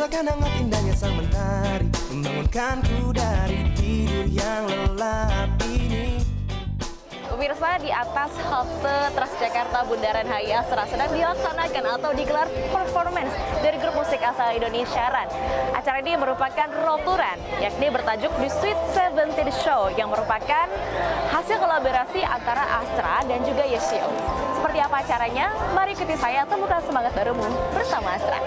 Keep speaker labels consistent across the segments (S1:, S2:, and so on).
S1: Rasakan hangat indahnya sang mentari, membangunkanku dari tidur yang lelap ini.
S2: Pemirsa, di atas halte Transjakarta Bundaran HI Astra sedang dilaksanakan atau digelar performance dari grup musik asal Indonesia RAN. Acara ini merupakan road touran, yakni bertajuk The Sweet 17 Show yang merupakan hasil kolaborasi antara Astra dan juga Yesio. Seperti apa acaranya? Mari ikuti saya temukan semangat barumu bersama Astra.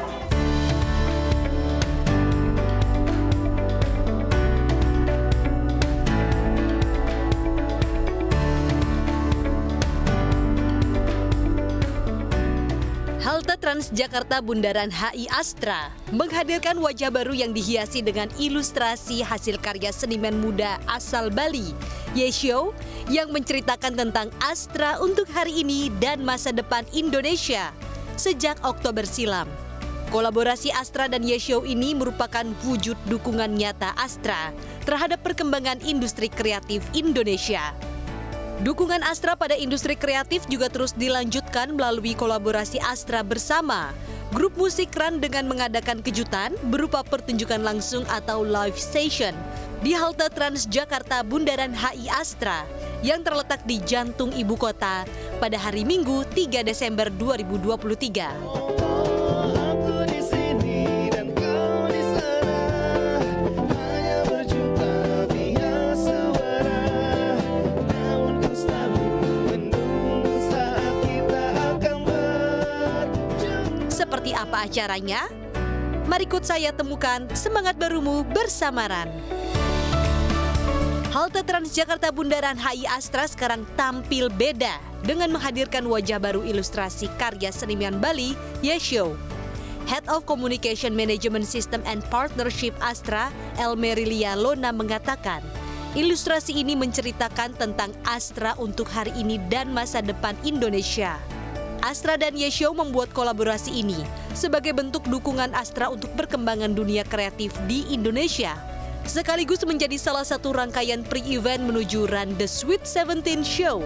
S3: Halte Transjakarta Bundaran HI Astra menghadirkan wajah baru yang dihiasi dengan ilustrasi hasil karya seniman muda asal Bali, Yesio, yang menceritakan tentang Astra untuk hari ini dan masa depan Indonesia sejak Oktober silam. Kolaborasi Astra dan Yesio ini merupakan wujud dukungan nyata Astra terhadap perkembangan industri kreatif Indonesia. Dukungan Astra pada industri kreatif juga terus dilanjutkan melalui kolaborasi Astra bersama grup musik RAN dengan mengadakan kejutan berupa pertunjukan langsung atau live station di halte Transjakarta Bundaran HI Astra yang terletak di jantung ibu kota pada hari Minggu 3 Desember 2023. Seperti apa acaranya? Mari ikut saya temukan semangat barumu bersama RAN. Halte Transjakarta Bundaran HI Astra sekarang tampil beda dengan menghadirkan wajah baru ilustrasi karya seniman Bali, Yesio. Head of Communication Management System and Partnership Astra, Elmerilia Lona mengatakan, ilustrasi ini menceritakan tentang Astra untuk hari ini dan masa depan Indonesia. Astra dan Yesio membuat kolaborasi ini sebagai bentuk dukungan Astra untuk perkembangan dunia kreatif di Indonesia, sekaligus menjadi salah satu rangkaian pre-event menuju RAN The Sweet 17 Show.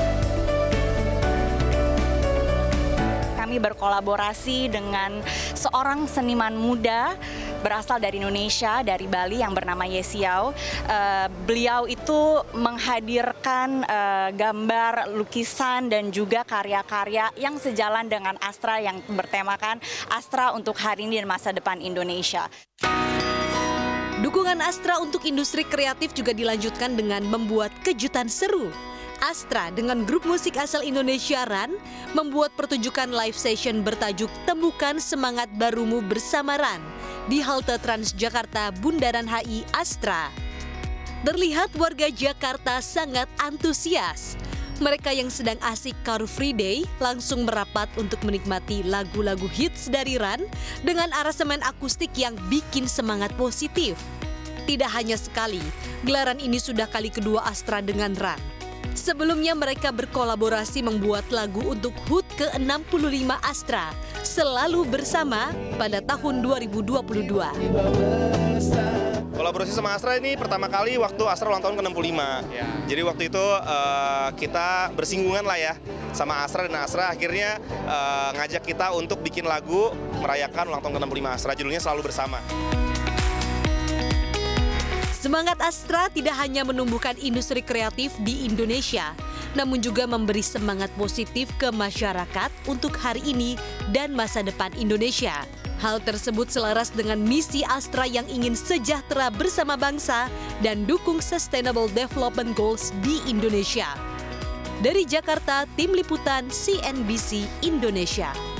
S2: Kami berkolaborasi dengan seorang seniman muda berasal dari Indonesia, dari Bali yang bernama Yesio. Beliau itu menghadirkan gambar, lukisan, dan juga karya-karya yang sejalan dengan Astra yang bertemakan Astra untuk hari ini dan masa depan Indonesia.
S3: Dukungan Astra untuk industri kreatif juga dilanjutkan dengan membuat kejutan seru. Astra dengan grup musik asal Indonesia RAN membuat pertunjukan live session bertajuk Temukan Semangat Barumu Bersama RAN di halte Transjakarta Bundaran HI Astra. Terlihat warga Jakarta sangat antusias. Mereka yang sedang asik Car Free Day langsung merapat untuk menikmati lagu-lagu hits dari RAN dengan aransemen akustik yang bikin semangat positif. Tidak hanya sekali, gelaran ini sudah kali kedua Astra dengan RAN. Sebelumnya mereka berkolaborasi membuat lagu untuk HUT ke-65 Astra, Selalu Bersama, pada tahun 2022.
S4: Kolaborasi sama Astra ini pertama kali waktu Astra ulang tahun ke-65. Ya. Jadi waktu itu kita bersinggungan lah ya sama Astra, dan Astra akhirnya ngajak kita untuk bikin lagu merayakan ulang tahun ke-65 Astra, judulnya Selalu Bersama.
S3: Semangat Astra tidak hanya menumbuhkan industri kreatif di Indonesia, namun juga memberi semangat positif ke masyarakat untuk hari ini dan masa depan Indonesia. Hal tersebut selaras dengan misi Astra yang ingin sejahtera bersama bangsa dan dukung Sustainable Development Goals di Indonesia. Dari Jakarta, Tim Liputan CNBC Indonesia.